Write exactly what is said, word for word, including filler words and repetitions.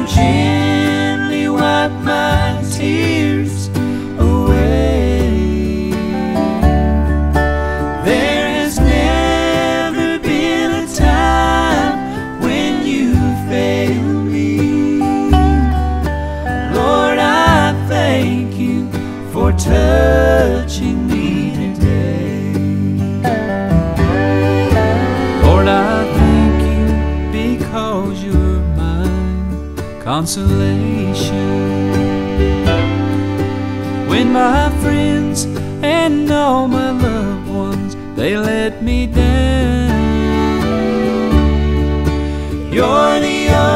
gently wipe my tears away. There has never been a time when you failed me. Lord, I thank you for touching me today. Lord, I thank you because you're my consolation. When my friends and all my loved ones, they let me down, you're the